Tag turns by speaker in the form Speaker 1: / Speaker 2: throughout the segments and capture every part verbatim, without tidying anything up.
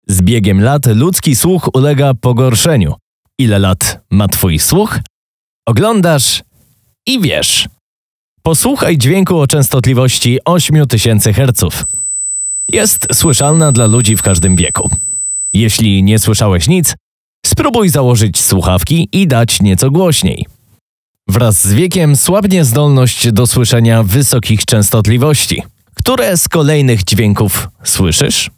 Speaker 1: Z biegiem lat ludzki słuch ulega pogorszeniu. Ile lat ma twój słuch? Oglądasz i wiesz. Posłuchaj dźwięku o częstotliwości osiem tysięcy herców. Jest słyszalna dla ludzi w każdym wieku. Jeśli nie słyszałeś nic, spróbuj założyć słuchawki i dać nieco głośniej. Wraz z wiekiem słabnie zdolność do słyszenia wysokich częstotliwości. Które z kolejnych dźwięków słyszysz?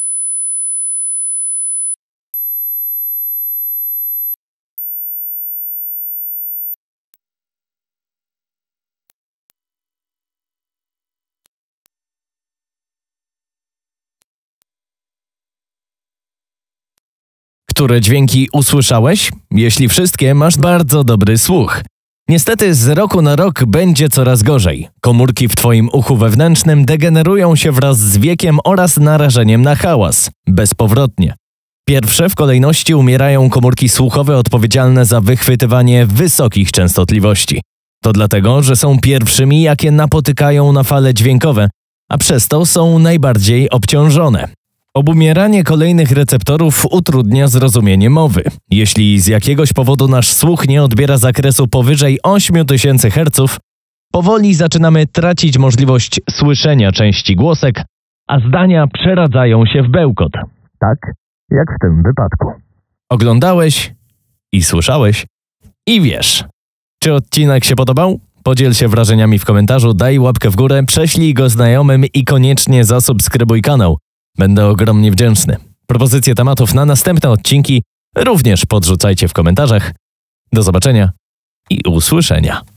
Speaker 1: Które dźwięki usłyszałeś? Jeśli wszystkie, masz bardzo dobry słuch. Niestety z roku na rok będzie coraz gorzej. Komórki w twoim uchu wewnętrznym degenerują się wraz z wiekiem oraz narażeniem na hałas. Bezpowrotnie. Pierwsze w kolejności umierają komórki słuchowe odpowiedzialne za wychwytywanie wysokich częstotliwości. To dlatego, że są pierwszymi, jakie napotykają na fale dźwiękowe, a przez to są najbardziej obciążone. Obumieranie kolejnych receptorów utrudnia zrozumienie mowy. Jeśli z jakiegoś powodu nasz słuch nie odbiera zakresu powyżej osiem tysięcy herców, powoli zaczynamy tracić możliwość słyszenia części głosek, a zdania przeradzają się w bełkot. Tak jak w tym wypadku. Oglądałeś i słyszałeś i wiesz. Czy odcinek się podobał? Podziel się wrażeniami w komentarzu, daj łapkę w górę, prześlij go znajomym i koniecznie zasubskrybuj kanał. Będę ogromnie wdzięczny. Propozycje tematów na następne odcinki również podrzucajcie w komentarzach. Do zobaczenia i usłyszenia.